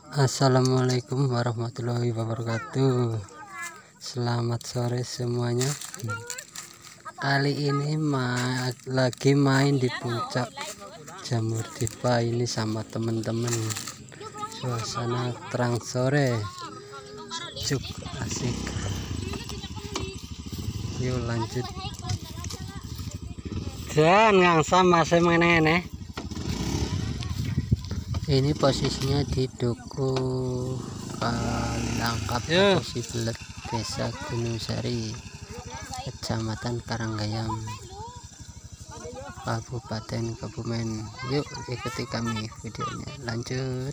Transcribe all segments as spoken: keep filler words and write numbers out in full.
Assalamualaikum warahmatullahi wabarakatuh. Selamat sore semuanya. Kali ini ma lagi main di puncak Jamur Dipa ini sama teman-teman. Suasana terang sore, cukup asik. Yuk lanjut. Dan ngangsa masih meneh. Ini posisinya di Duku Kalangkap Posisi Belet, Desa Gunung Sari, Kecamatan Karanggayam, Kabupaten Kebumen. Yuk ikuti kami videonya, lanjut.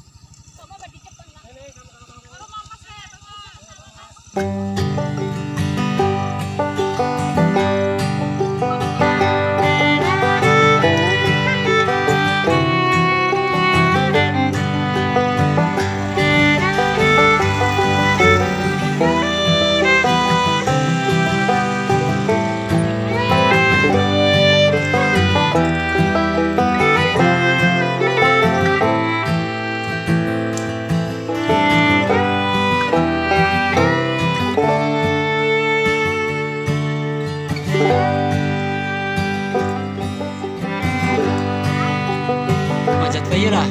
Manjat bayi lah.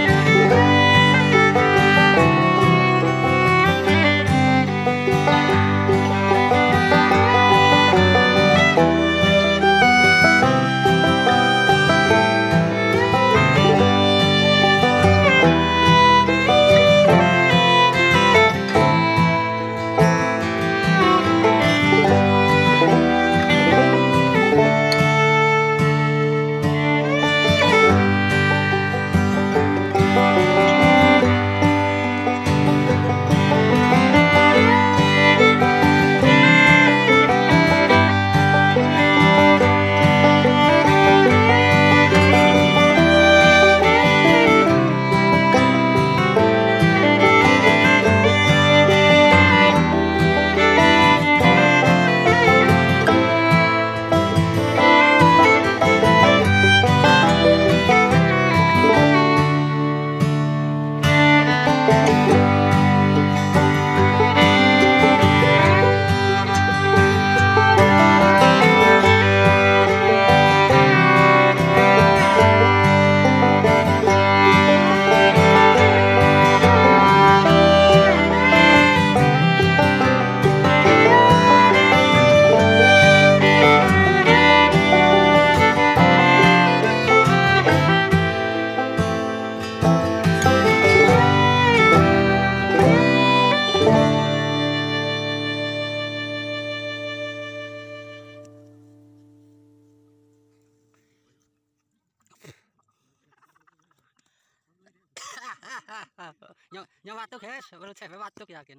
Nyawa tuh guys, menurut saya watuk yakin.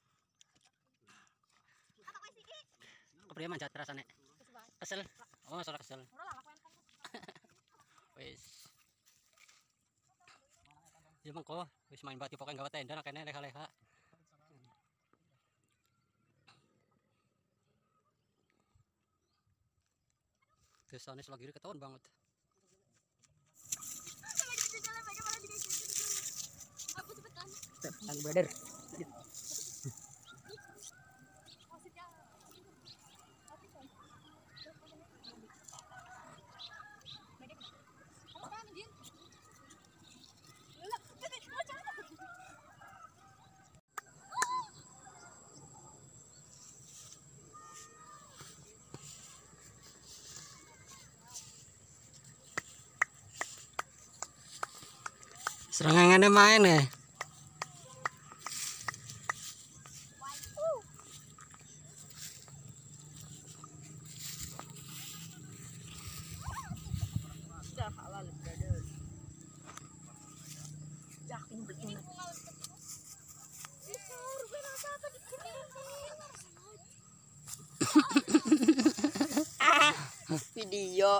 Kepriye manjat rasane? Kesel. Oh, masalah kesel. Wis. Ya mengko wis main bati pokoke gawe tenda kene leha-leha. Desane sebelah kiri ketahuan banget. Lagi brother. Serangannya main ya. Video.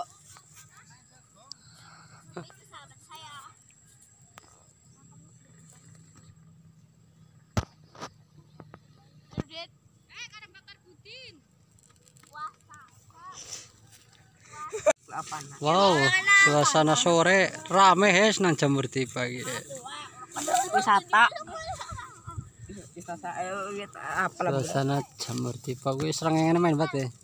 Wow, suasana sore rame hes nang Jamur Dipa iki. wisata. Wisata apa lah? Suasana Jamur Dipa kuwi srengenge main banget ya.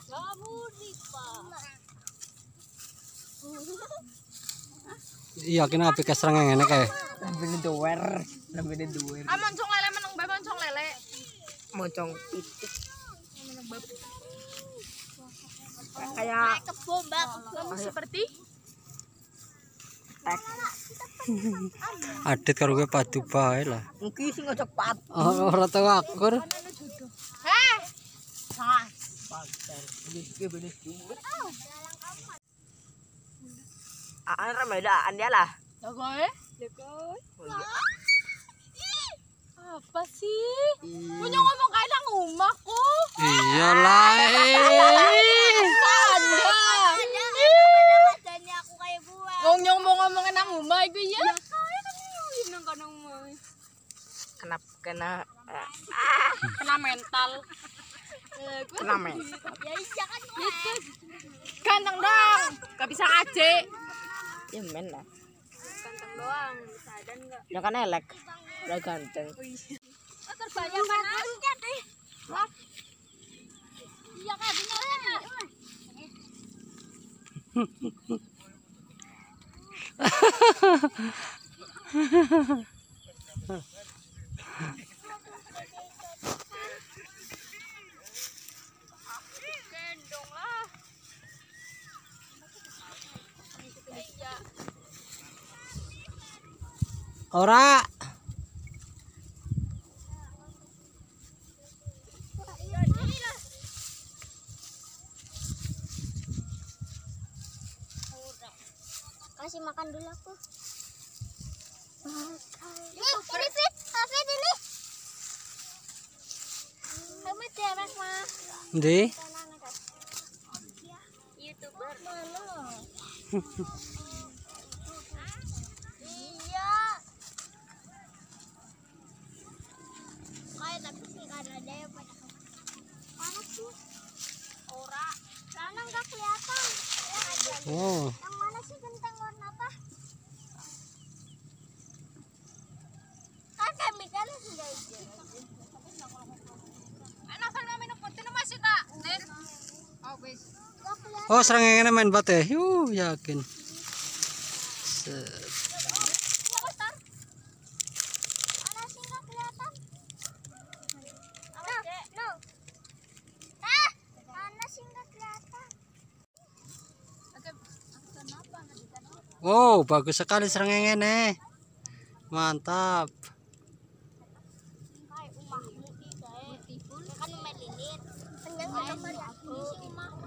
Iya, kena apik srengenge kae. Lambene duwer, lambene duwer. Ah moncong lele meneng bae moncong lele. Moncong titik. Kayak Kebo Mbak, kebo seperti tek. Adit karo kowe padu bae lah. Iki sing ngojok pat. Oh, ora tau akur. Heh. Sas. Pater. Iki benes duit. Ah, ramedaan dia lah. Jagoe? Jagoe. Apa sih? Punya ngomong kayak nang omahku. Iyalah. Anda. Wong ngomong ngomongin nang omah iku ya. Nang kono omah. Kenapa kena eh, Kena mental. kena men? Ya iya kan. Ganteng dong. Gak bisa ngajek. Ya men lah. Ganteng doang, sadar enggak? Ya kan elek. Udah ganteng. Terbayang kan aja deh. Wah. Iya kan bener. Gendong lah. Ora. Kasih makan dulu aku. Ini, ini Fit, Fit ini. Kamu derek mah. Ndi? YouTuber mana? Iya. Kayak tapi sih kan ada yang pada. Mana sih? Ora. Sana nggak kelihatan. Oh. Yang mana sih genteng warna apa? Kan kami kan sudah hijau. Enak sama minum putih masih tak? Nen. Oh wis. Nggak kelihatan. Oh, srengenge main bat ya. Yuh, yakin. Set. Ya besar. Mana sih nggak kelihatan? No, no. Ah, mana sih nggak kelihatan? Wow, bagus sekali srengenge nih. Mantap. Kayak umahmu nih kayak tibun kan melilit. Penyang kita aku si umahmu.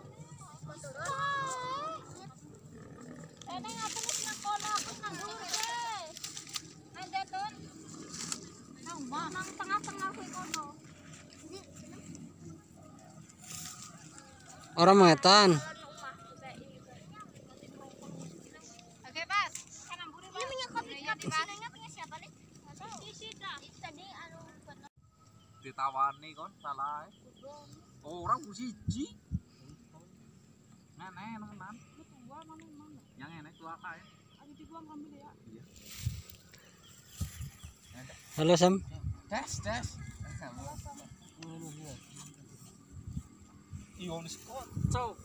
Ini ngapa nih nak kono aku nganggur deh. Ada tuh. Nang mah nang tengah-tengah kuwi kono. Orang mengetan. Oke, Pas. Kan amburi, Pak. Ini minyak kopi di sinanya punya siapa nih? Di sini. Tadi anu ditawani kon salah oh, orang musiji nenek nemenan yang enak tua kae Halo Sam. des des Ionis kocok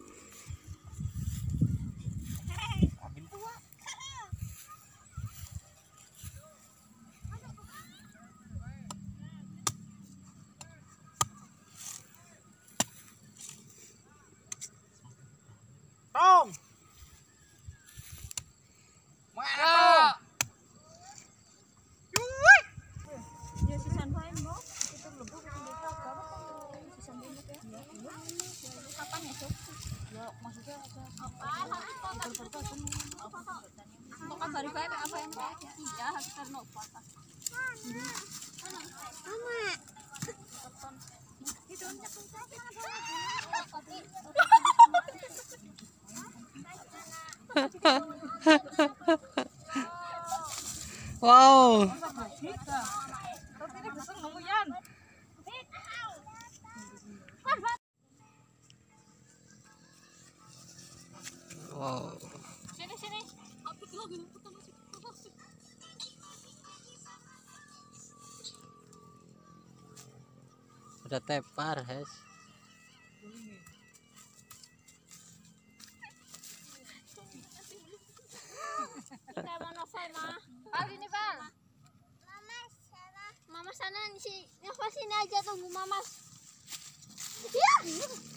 abin tua Tong. Mana tong? Yuwi. Ya sisan bae, Mbok. Itu lebih kita apa sisan ini ya. Kapan esok? Ya maksudnya apa? Harus kota Kok kabari bae apa yang bae? Iya, harus karena upata. Mama. Itu Wow. Wow. Sini sini. Udah tepar, Hes. Kayak mau novel mah. Kali ini Val. Mama sana. Mama sana si Nova sini aja tunggu Mama. Ya.